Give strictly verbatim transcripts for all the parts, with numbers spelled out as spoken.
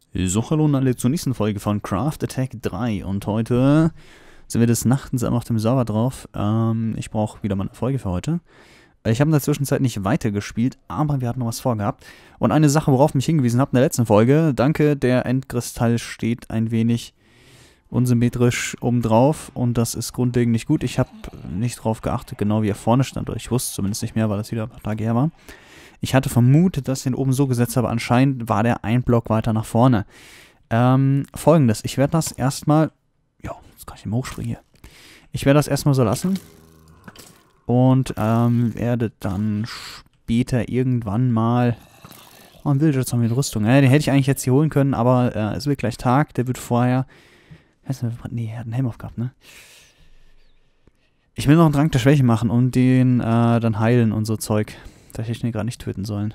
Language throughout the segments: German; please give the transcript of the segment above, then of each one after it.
So, hallo und alle zur nächsten Folge von Craft Attack drei und heute sind wir des Nachtens einmal auf dem Server drauf. Ähm, ich brauche wieder mal eine Folge für heute. Ich habe in der Zwischenzeit nicht weitergespielt, aber wir hatten noch was vorgehabt. Und eine Sache, worauf ich mich hingewiesen habe in der letzten Folge, danke, der Endkristall steht ein wenig unsymmetrisch oben drauf und das ist grundlegend nicht gut. Ich habe nicht drauf geachtet, genau wie er vorne stand, oder ich wusste zumindest nicht mehr, weil das wieder ein paar Tage her war. Ich hatte vermutet, dass ich den oben so gesetzt habe, anscheinend war der ein Block weiter nach vorne. Ähm, folgendes, ich werde das erstmal, ja, jetzt kann ich nicht mehr hochspringen hier. Ich werde das erstmal so lassen und ähm, werde dann später irgendwann mal, oh, ein Villager mit Rüstung, ja, den hätte ich eigentlich jetzt hier holen können, aber äh, es wird gleich Tag, der wird vorher, nee, er hat einen Helm aufgehabt, ne? Ich will noch einen Trank der Schwäche machen und den äh, dann heilen und so Zeug. Da hätte ich den gerade nicht töten sollen.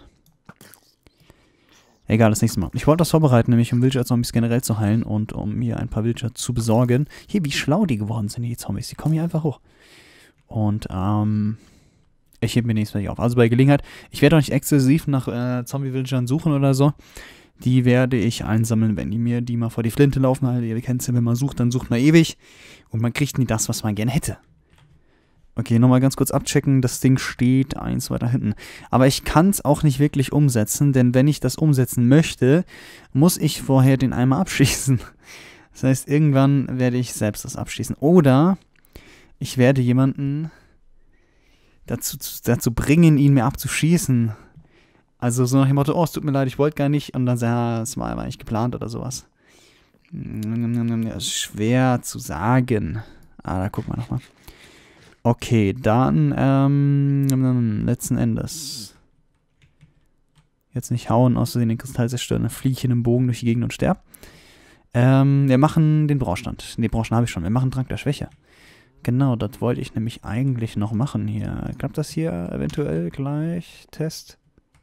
Egal, das nächste Mal. Ich wollte das vorbereiten, nämlich um Villager-Zombies generell zu heilen und um mir ein paar Villager zu besorgen. Hier, wie schlau die geworden sind, die Zombies. Die kommen hier einfach hoch. Und, ähm, ich hebe mir nächstes Mal auf. Also bei Gelegenheit, ich werde auch nicht exklusiv nach äh, Zombie-Villagern suchen oder so. Die werde ich einsammeln, wenn die mir die mal vor die Flinte laufen. Halt, ihr kennt es ja, wenn man sucht, dann sucht man ewig. Und man kriegt nie das, was man gerne hätte. Okay, nochmal ganz kurz abchecken. Das Ding steht eins weiter hinten. Aber ich kann es auch nicht wirklich umsetzen, denn wenn ich das umsetzen möchte, muss ich vorher den Eimer abschießen. Das heißt, irgendwann werde ich selbst das abschießen. Oder ich werde jemanden dazu, dazu bringen, ihn mir abzuschießen. Also so nach dem Motto, oh, es tut mir leid, ich wollte gar nicht. Und dann sagen, ja, es war aber nicht geplant oder sowas. Ja, schwer zu sagen. Ah, da gucken wir nochmal. Okay, dann, ähm, letzten Endes. Jetzt nicht hauen, außer den Kristall zerstören, dann fliege ich in einem Bogen durch die Gegend und sterbe. Ähm, wir machen den Brauchstand. Den Brauchstand habe ich schon. Wir machen Trank der Schwäche. Genau, das wollte ich nämlich eigentlich noch machen hier. Klappt das hier eventuell gleich? Test?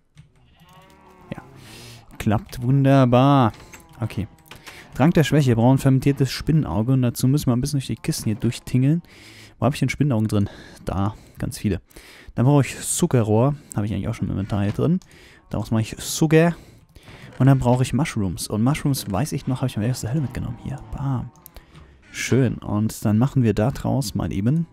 Ja. Klappt wunderbar. Okay. Trank der Schwäche. Wir brauchen fermentiertes Spinnenauge und dazu müssen wir ein bisschen durch die Kisten hier durchtingeln. Wo habe ich den Spinnenaugen drin? Da, ganz viele. Dann brauche ich Zuckerrohr. Habe ich eigentlich auch schon im Inventar hier drin. Daraus mache ich Zucker. Und dann brauche ich Mushrooms. Und Mushrooms, weiß ich noch, habe ich mir erst Helle mitgenommen. Hier, bam. Schön. Und dann machen wir da draus mal eben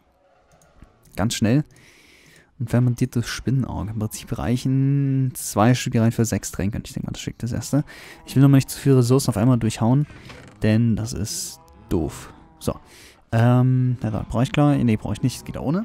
ganz schnell ein fermentiertes Spinnenauge. Im Prinzip reichen zwei Stücke rein für sechs Tränke. Ich denke mal, das schickt das erste. Ich will nochmal nicht zu viele Ressourcen auf einmal durchhauen, denn das ist doof. So. Ähm, ja, brauche ich klar. Ne, brauche ich nicht. Es geht auch ohne.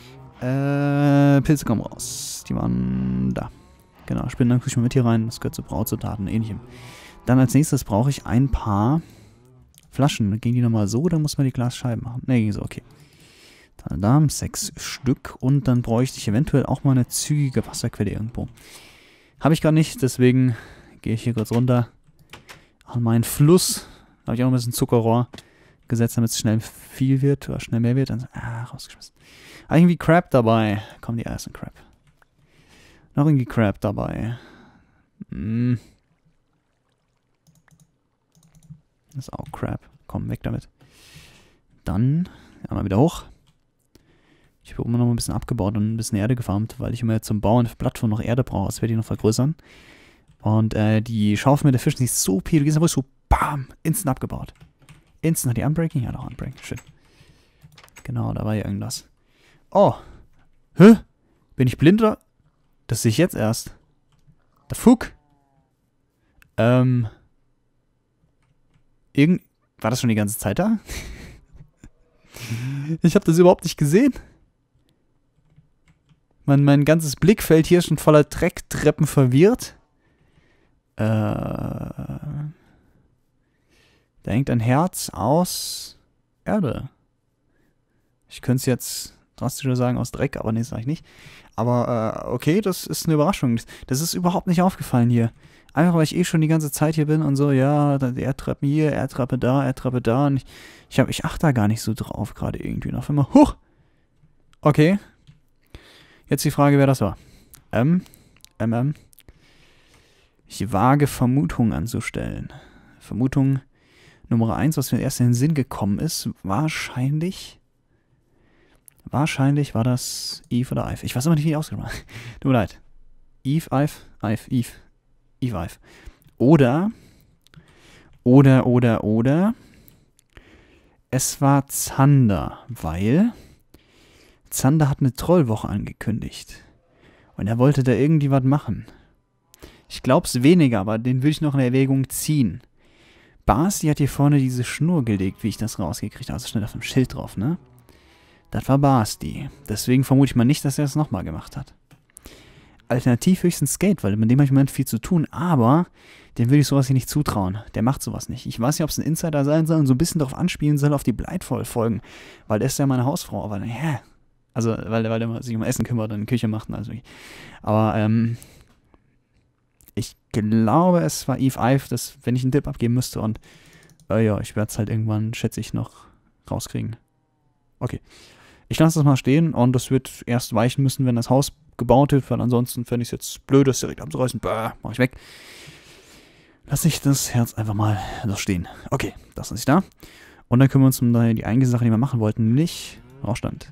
Äh, Pilze kommen raus. Die waren da. Genau, Spinnen, dann gucke ich mal mit hier rein. Das gehört zu Brautzutaten und ähnlichem. Dann als nächstes brauche ich ein paar Flaschen. Gehen die nochmal so, dann muss man die Glasscheiben machen. Ne, ging so, okay. Dann da, sechs Stück. Und dann bräuchte ich eventuell auch mal eine zügige Wasserquelle irgendwo. Habe ich gar nicht, deswegen gehe ich hier kurz runter an meinen Fluss. Da habe ich auch noch ein bisschen Zuckerrohr gesetzt, damit es schnell viel wird oder schnell mehr wird. Dann, ah, rausgeschmissen. Ah, irgendwie Crab dabei. Komm, die ersten Crab. Noch irgendwie Crab dabei. Hm. Das ist auch Crab. Komm, weg damit. Dann einmal wieder hoch. Ich habe immer noch ein bisschen abgebaut und ein bisschen Erde gefarmt, weil ich immer zum Bauen für Plattform noch Erde brauche. Das werde ich noch vergrößern. Und äh, die Schaufel mit der Fischen, die ist so viel. Du gehst einfach so, bam, instant abgebaut. Instant hat die Unbreaking? Ja, doch, Unbreaking. Shit. Genau, da war ja irgendwas. Oh. Hä? Bin ich blind oder? Das sehe ich jetzt erst. Der Fuck. Ähm. Irgend... War das schon die ganze Zeit da? Ich habe das überhaupt nicht gesehen. Mein, mein ganzes Blickfeld hier ist schon voller Drecktreppen verwirrt. Äh... Da hängt ein Herz aus Erde. Ich könnte es jetzt drastischer sagen aus Dreck, aber nee, das sage ich nicht. Aber äh, okay, das ist eine Überraschung. Das ist überhaupt nicht aufgefallen hier. Einfach, weil ich eh schon die ganze Zeit hier bin und so, ja, Erdtreppen hier, Erdtreppe da, Erdtreppe da. Und ich, ich, hab, ich achte da gar nicht so drauf gerade irgendwie. Noch immer, huch! Okay. Jetzt die Frage, wer das war. Ähm, ähm, ähm. Ich wage Vermutungen anzustellen. Vermutung Nummer eins, was mir erst in den Sinn gekommen ist, wahrscheinlich, wahrscheinlich war das Eve oder Ive. Ich weiß immer nicht, wie die ausgesprochen wird. Tut mir leid. Eve, Ive, Ive, Eve. Eve, Ive. Oder Oder, oder, oder. Es war Zander, weil Zander hat eine Trollwoche angekündigt. Und er wollte da irgendwie was machen. Ich glaub's weniger, aber den würde ich noch in Erwägung ziehen. Bas, die hat hier vorne diese Schnur gelegt, wie ich das rausgekriegt habe. Also schnell auf dem Schild drauf, ne? Das war Bas, die. Deswegen vermute ich mal nicht, dass er es nochmal gemacht hat. Alternativ höchstens Skate, weil mit dem habe ich im Moment viel zu tun, aber dem würde ich sowas hier nicht zutrauen. Der macht sowas nicht. Ich weiß nicht, ob es ein Insider sein soll und so ein bisschen darauf anspielen soll, auf die Blightfall-Folgen, weil der ist ja meine Hausfrau, aber ja, also, weil, weil der sich um Essen kümmert und in die Küche macht und alles wirklich. Aber, ähm, ich glaube, es war Eve Ive, dass, wenn ich einen Tipp abgeben müsste und, äh, ja, ich werde es halt irgendwann, schätze ich, noch rauskriegen. Okay. Ich lasse das mal stehen und das wird erst weichen müssen, wenn das Haus gebaut wird, weil ansonsten fände ich es jetzt blöd, das direkt abzureißen. Bäh, mach ich weg. Lass ich das Herz einfach mal so stehen. Okay, das ist da. Und dann kümmern wir uns um die eigentliche Sache, die wir machen wollten, nämlich Braustand.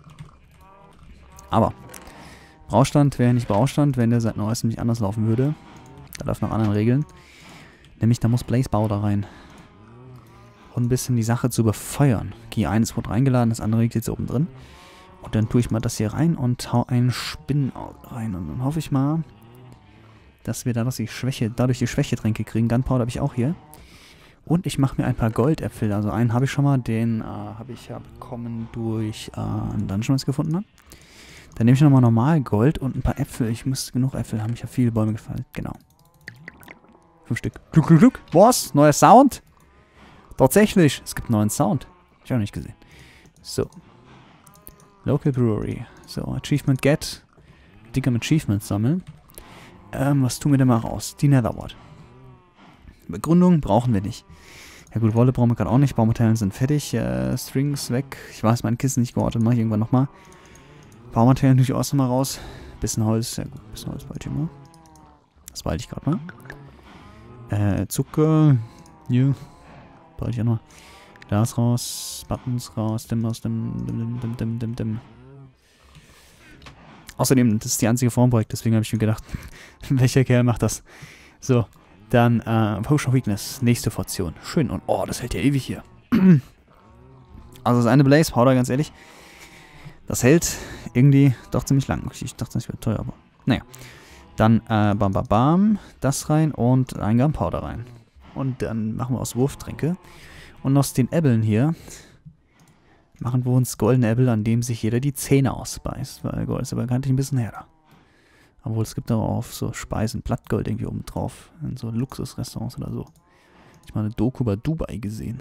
Aber Braustand wäre nicht Braustand, wenn der seit neuestem nicht anders laufen würde. Da läuft nach anderen Regeln. Nämlich, da muss Blaze Powder rein. Und ein bisschen die Sache zu befeuern. Okay, eines wurde reingeladen, das andere liegt jetzt oben drin. Und dann tue ich mal das hier rein und hau einen Spinnen rein. Und dann hoffe ich mal, dass wir dadurch die Schwäche, dadurch die Schwächetränke kriegen. Gunpowder habe ich auch hier. Und ich mache mir ein paar Goldäpfel. Also einen habe ich schon mal, den äh, habe ich ja bekommen durch äh, einen Dungeon, was ich gefunden habe. Dann nehme ich nochmal normal Gold und ein paar Äpfel. Ich muss genug Äpfel haben. Ich habe viele Bäume gefallen. Genau. Fünf Stück. Gluck, gluck, gluck. Was? Neuer Sound? Tatsächlich. Es gibt einen neuen Sound. Hab ich auch nicht gesehen. So. Local Brewery. So, Achievement Get. Dicker mit Achievements sammeln. Ähm, was tun wir denn mal raus? Die Netherwort. Begründung brauchen wir nicht. Ja gut, Wolle brauchen wir gerade auch nicht. Baumaterialien sind fertig. Äh, Strings weg. Ich weiß, mein Kissen nicht geortet. Mache ich irgendwann nochmal. Baumaterialien natürlich auch nochmal raus. Bisschen Holz. Ja gut, bisschen Holz wollte ich mal. Das wollte ich gerade mal. Äh, Zucker. Ja. Brauche ich auch noch. Glas raus. Buttons raus. Dim aus dem. Dim, dim, dim, dim, dim. Außerdem, das ist die einzige Formprojekt, deswegen habe ich mir gedacht, welcher Kerl macht das? So, dann äh, Potion of Weakness, nächste Portion. Schön, und oh, das hält ja ewig hier. Also das eine Blaze Powder, ganz ehrlich, das hält irgendwie doch ziemlich lang. Ich dachte, das wäre teuer, aber naja. Dann äh, bam bam bam, das rein und ein Gunpowder rein. Und dann machen wir aus Wurftränke. Und aus den Äppeln hier machen wir uns goldene Äpfel, an dem sich jeder die Zähne ausbeißt. Weil Gold ist aber bekanntlich ein bisschen härter. Obwohl es gibt auch auf so Speisen Blattgold irgendwie oben drauf. In so Luxusrestaurants oder so. Ich meine, eine Doku über Dubai gesehen.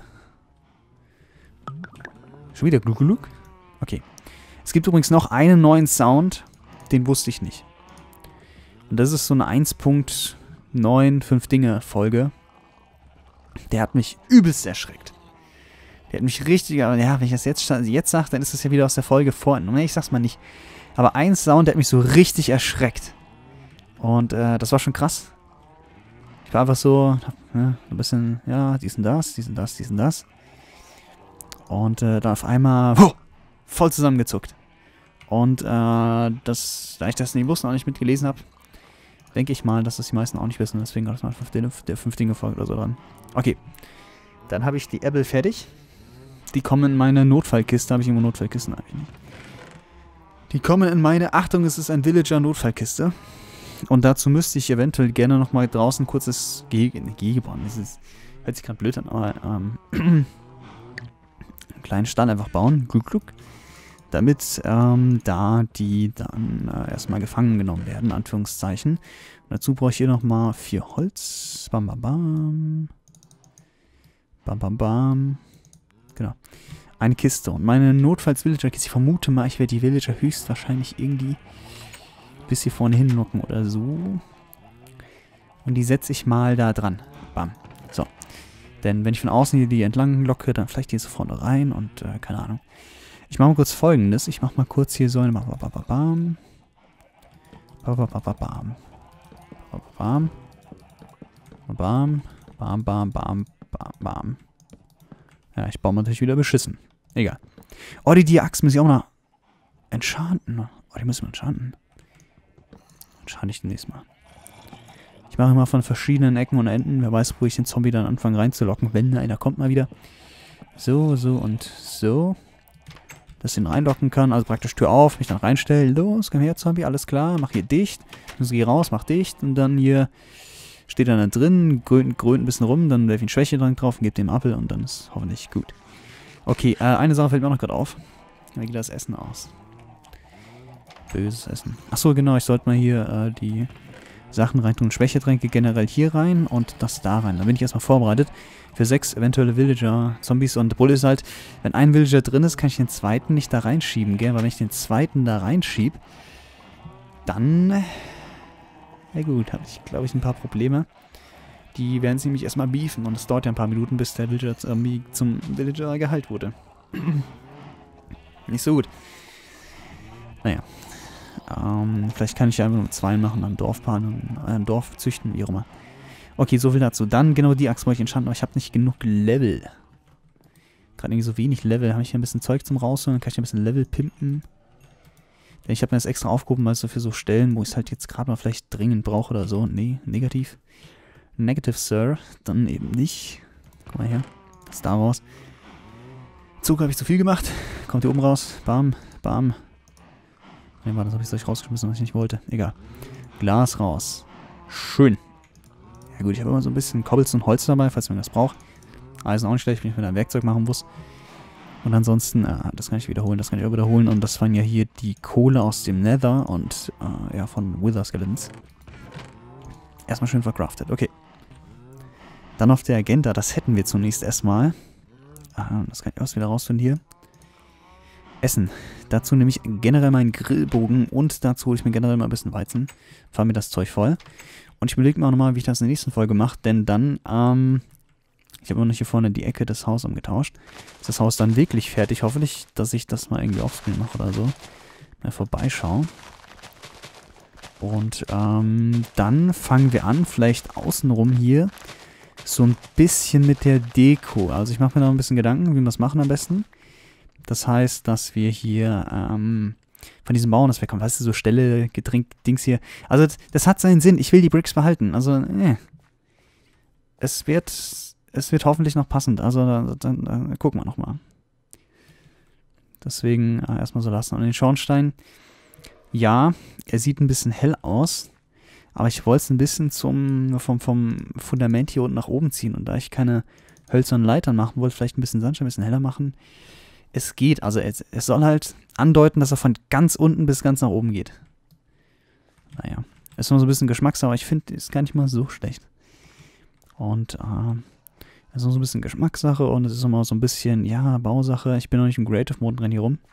Schon wieder Gluck, Gluck? Okay. Es gibt übrigens noch einen neuen Sound. Den wusste ich nicht. Und das ist so eine eins Punkt neun fünf Dinge Folge. Der hat mich übelst erschreckt. Der hat mich richtig, ja, wenn ich das jetzt, jetzt sage, dann ist das ja wieder aus der Folge vorhin. Ich sag's mal nicht. Aber ein Sound, der hat mich so richtig erschreckt. Und äh, das war schon krass. Ich war einfach so, ja, ein bisschen, ja, dies und das, dies und das, dies und das. Und äh, dann auf einmal, oh, voll zusammengezuckt. Und äh, das, da ich das nicht wusste und auch nicht mitgelesen habe, denke ich mal, dass das die meisten auch nicht wissen. Deswegen gab es mal der fünf-Dinge-Folge oder so dran. Okay. Dann habe ich die Äpfel fertig. Die kommen in meine Notfallkiste. Habe ich irgendwo Notfallkisten eigentlich nicht. Die kommen in meine, Achtung, es ist ein Villager-Notfallkiste. Und dazu müsste ich eventuell gerne nochmal draußen kurzes Gehege, ne, Gehege bauen. Das ist, hört sich gerade blöd an, aber ähm, einen kleinen Stall einfach bauen. Gluck, gluck. Damit ähm, da die dann äh, erstmal gefangen genommen werden, in Anführungszeichen. Und dazu brauche ich hier nochmal vier Holz. Bam, bam, bam. Bam, bam, bam. Genau. Eine Kiste. Und meine Notfalls-Villager-Kiste, ich vermute mal, ich werde die Villager höchstwahrscheinlich irgendwie bis hier vorne hinlocken oder so. Und die setze ich mal da dran. Bam. So. Denn wenn ich von außen hier die entlang locke, dann vielleicht hier so vorne rein und äh, keine Ahnung. Ich mache mal kurz Folgendes. Ich mache mal kurz hier so eine Bam. Bam. Bam. Bam. Bam. Bam. Bam. Bam. Bam. Bam. Ja, ich baue natürlich wieder beschissen. Egal. Oh, die, die Axt muss ich auch noch enchanten. Oh, die müssen wir enchanten. Enchante ich demnächst mal. Ich mache immer von verschiedenen Ecken und Enden. Wer weiß, wo ich den Zombie dann anfange reinzulocken, wenn einer kommt mal wieder. So, so und so. Dass ich ihn reinlocken kann. Also praktisch Tür auf, mich dann reinstellen. Los, komm her, Zombie, alles klar. Mach hier dicht. Dann geh raus, mach dicht. Und dann hier steht er dann drin, grönt, grönt ein bisschen rum. Dann werfe ich einen Schwächedrank drauf und gebe dem Apfel. Und dann ist hoffentlich gut. Okay, äh, eine Sache fällt mir auch noch gerade auf. Wie geht das Essen aus? Böses Essen. Achso, genau, ich sollte mal hier äh, die Sachen reintun. Schwächetränke generell hier rein und das da rein. Dann bin ich erstmal vorbereitet für sechs eventuelle Villager, Zombies. Und Bull ist halt, wenn ein Villager drin ist, kann ich den zweiten nicht da reinschieben, gell? Weil wenn ich den zweiten da reinschiebe, dann, na gut, habe ich, glaube ich, ein paar Probleme. Die werden sich nämlich erstmal beefen und es dauert ja ein paar Minuten, bis der Villager Zombie zum Villager geheilt wurde. Nicht so gut. Naja. Ähm, vielleicht kann ich ja einfach nur zwei machen, ein Dorfpaar, ein, ein Dorf züchten, wie auch immer. Okay, so viel dazu. Dann genau die Axt wollte ich entschanden, aber ich habe nicht genug Level. Gerade irgendwie so wenig Level. Habe ich hier ein bisschen Zeug zum Rausholen, dann kann ich ein bisschen Level pimpen. Denn ich habe mir das extra aufgehoben, weil es so für so Stellen, wo ich es halt jetzt gerade mal vielleicht dringend brauche oder so. Nee, negativ. Negative, Sir. Dann eben nicht. Guck mal her. Das ist da raus. Zucker habe ich zu viel gemacht. Kommt hier oben raus. Bam, bam. Ne, war das habe ich euch rausgeschmissen, was ich nicht wollte. Egal. Glas raus. Schön. Ja gut, ich habe immer so ein bisschen Cobblestone und Holz dabei, falls man das braucht. Eisen auch nicht schlecht, wenn ich mir ein Werkzeug machen muss. Und ansonsten, äh, das kann ich wiederholen, das kann ich auch wiederholen. Und das waren ja hier die Kohle aus dem Nether und äh, ja, von Wither Skeletons. Erstmal schön verkraftet, okay. Dann auf der Agenda, das hätten wir zunächst erstmal. Ah, das kann ich auch wieder rausfinden hier. Essen. Dazu nehme ich generell meinen Grillbogen und dazu hole ich mir generell mal ein bisschen Weizen. Fahre mir das Zeug voll. Und ich überlege mir auch nochmal, wie ich das in der nächsten Folge mache, denn dann, ähm, ich habe immer noch hier vorne die Ecke des Hauses umgetauscht. Ist das Haus dann wirklich fertig? Hoffentlich, dass ich das mal irgendwie offscreen mache oder so. Mal vorbeischaue. Und, ähm, dann fangen wir an, vielleicht außenrum hier, so ein bisschen mit der Deko. Also ich mache mir da ein bisschen Gedanken, wie wir das machen am besten. Das heißt, dass wir hier ähm, von diesem Bauen das wegkommen. Weißt du, so Stelle, Getränk, Dings hier. Also das, das hat seinen Sinn. Ich will die Bricks behalten. Also, äh. Es wird, es wird hoffentlich noch passend. Also, dann, dann, dann gucken wir nochmal. Deswegen äh, erstmal so lassen. Und den Schornstein, ja, er sieht ein bisschen hell aus. Aber ich wollte es ein bisschen zum, vom, vom Fundament hier unten nach oben ziehen. Und da ich keine hölzernen Leitern machen wollte, vielleicht ein bisschen Sandstein, ein bisschen heller machen. Es geht, also es, es soll halt andeuten, dass er von ganz unten bis ganz nach oben geht. Naja, ist nur so ein bisschen Geschmackssache, aber ich finde, ist gar nicht mal so schlecht. Und, äh, es ist nur so ein bisschen Geschmackssache und es ist immer so ein bisschen, ja, Bausache. Ich bin noch nicht im Creative Mode drin hier rum.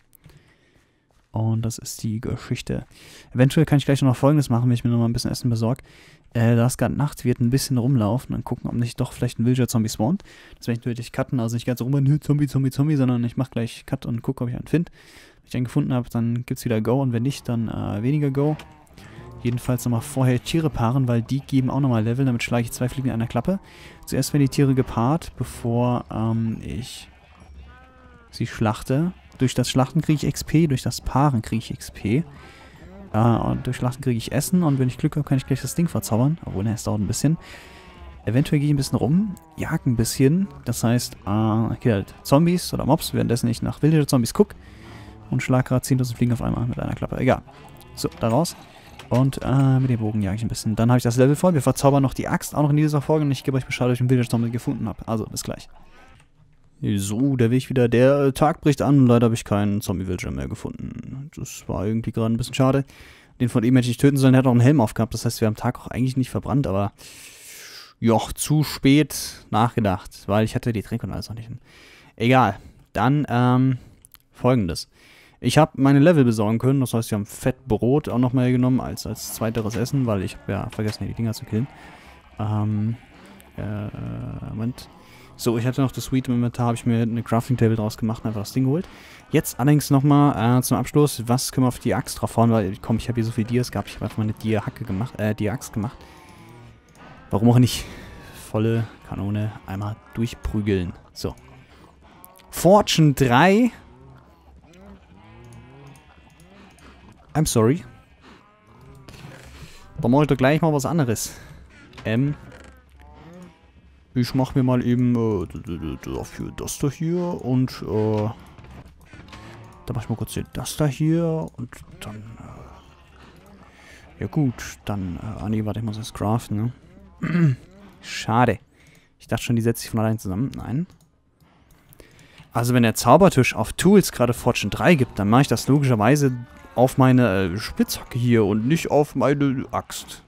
Und das ist die Geschichte. Eventuell kann ich gleich noch Folgendes machen, wenn ich mir noch mal ein bisschen Essen besorge. Äh, da es gerade Nacht wird, ein bisschen rumlaufen und gucken, ob nicht doch vielleicht ein Villager-Zombie spawnt. Das werde ich natürlich cutten, also nicht ganz rum, Zombie, Zombie, Zombie, sondern ich mache gleich Cut und gucke, ob ich einen finde. Wenn ich einen gefunden habe, dann gibt es wieder Go und wenn nicht, dann äh, weniger Go. Jedenfalls nochmal vorher Tiere paaren, weil die geben auch nochmal Level, damit schlage ich zwei Fliegen in einer Klappe. Zuerst werden die Tiere gepaart, bevor ähm, ich sie schlachte. Durch das Schlachten kriege ich X P, durch das Paaren kriege ich X P. Äh, und durch Schlachten kriege ich Essen und wenn ich Glück habe, kann ich gleich das Ding verzaubern. Obwohl, ne, es dauert ein bisschen. Eventuell gehe ich ein bisschen rum, jag ein bisschen. Das heißt, äh, hier halt Zombies oder Mobs, währenddessen ich nach Villager-Zombies gucke. Und schlag gerade zehntausend Fliegen auf einmal mit einer Klappe. Egal. So, da raus. Und äh, mit dem Bogen jage ich ein bisschen. Dann habe ich das Level voll. Wir verzaubern noch die Axt auch noch in dieser Folge. Und ich gebe euch Bescheid, ob ich einen Villager-Zombie gefunden habe. Also, bis gleich. So, der Weg wieder. Der Tag bricht an. Leider habe ich keinen Zombie-Villager mehr gefunden. Das war irgendwie gerade ein bisschen schade. Den von ihm hätte ich nicht töten sollen. Der hat auch einen Helm aufgehabt. Das heißt, wir haben am Tag auch eigentlich nicht verbrannt. Aber, joch, zu spät nachgedacht. Weil ich hatte die Tränke und alles noch nicht. Egal. Dann, ähm, folgendes. Ich habe meine Level besorgen können. Das heißt, wir haben Fettbrot auch nochmal genommen als, als zweiteres Essen. Weil ich habe ja vergessen, die Dinger zu killen. Ähm, äh, Moment. So, ich hatte noch das Sweet im Inventar, habe ich mir eine Crafting Table draus gemacht und einfach das Ding geholt. Jetzt allerdings nochmal äh, zum Abschluss, was können wir auf die Axt drauf hauen, weil, komm, ich habe hier so viel Dias gehabt, ich habe einfach mal eine Dia-Hacke gemacht, äh, Dia-Axt gemacht. Warum auch nicht? Volle Kanone einmal durchprügeln. So. Fortune drei. I'm sorry. Da mache ich doch gleich mal was anderes. Ähm, ich mach mir mal eben äh, dafür das da hier und äh, da mach ich mal kurz hier das da hier und dann, äh, ja gut, dann, äh, ah nee, warte, ich muss das craften, ne? Schade. Ich dachte schon, die setzt sich von allein zusammen. Nein. Also wenn der Zaubertisch auf Tools gerade Fortune drei gibt, dann mache ich das logischerweise auf meine äh, Spitzhacke hier und nicht auf meine Axt.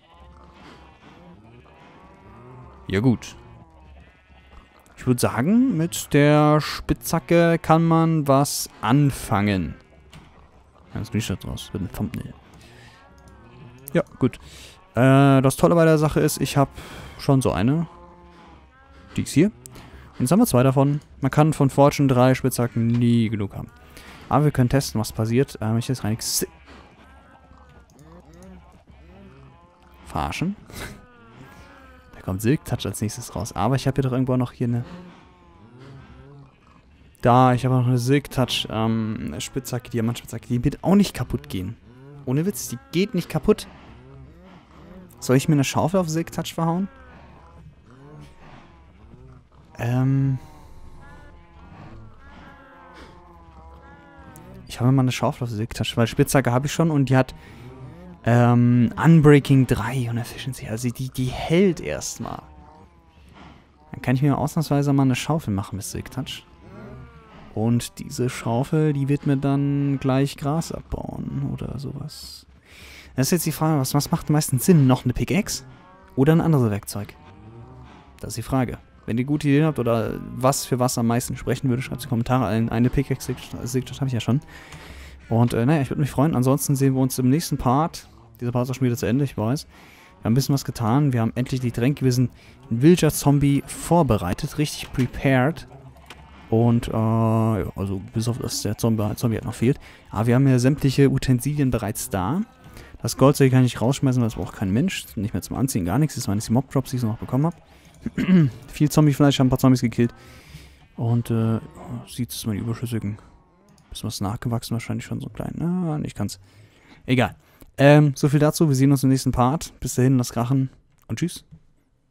Ja gut. Ich würde sagen, mit der Spitzhacke kann man was anfangen. Ein Screenshot draus, mit einem Thumbnail. Ja, gut. Äh, das Tolle bei der Sache ist, ich habe schon so eine. Die ist hier. Und jetzt haben wir zwei davon. Man kann von Fortune drei Spitzhacken nie genug haben. Aber wir können testen, was passiert. Äh, ich jetzt rein. Verarschen. Da kommt Silk Touch als nächstes raus. Aber ich habe hier doch irgendwo noch hier eine. Da, ich habe noch eine Silk Touch ähm, Spitzhacke, Diamantspitzhacke. Die wird auch nicht kaputt gehen. Ohne Witz, die geht nicht kaputt. Soll ich mir eine Schaufel auf Silk Touch verhauen? Ähm. Ich habe mal eine Schaufel auf Silk Touch, weil Spitzhacke habe ich schon und die hat ähm, Unbreaking drei und Efficiency. Also die, die hält erstmal. Dann kann ich mir ausnahmsweise mal eine Schaufel machen mit Silk Touch. Und diese Schaufel, die wird mir dann gleich Gras abbauen oder sowas. Das ist jetzt die Frage, was, was macht am meisten Sinn? Noch eine Pickaxe oder ein anderes Werkzeug? Das ist die Frage. Wenn ihr gute Ideen habt oder was für was am meisten sprechen würde, schreibt es in die Kommentare. Eine Pickaxe habe ich ja schon. Und äh, naja, ich würde mich freuen. Ansonsten sehen wir uns im nächsten Part. Dieser Part ist auch schon wieder zu Ende, ich weiß. Wir haben ein bisschen was getan. Wir haben endlich die Tränke. Wir sind ein Villager-Zombie vorbereitet, richtig prepared. Und, äh, ja, also bis auf das der Zombie, Zombie halt noch fehlt. Aber wir haben ja sämtliche Utensilien bereits da. Das Goldzeug kann ich rausschmeißen, weil das braucht kein Mensch. Nicht mehr zum Anziehen, gar nichts. Das waren jetzt die Mob-Drops, die ich noch bekommen habe. Viel Zombiefleisch, haben ein paar Zombies gekillt. Und, äh, sieht es mal die Überschüssigen. Bisschen was nachgewachsen, wahrscheinlich schon so ein klein. Ah, nicht ganz. Egal. Ähm, so viel dazu. Wir sehen uns im nächsten Part. Bis dahin, das Krachen und tschüss.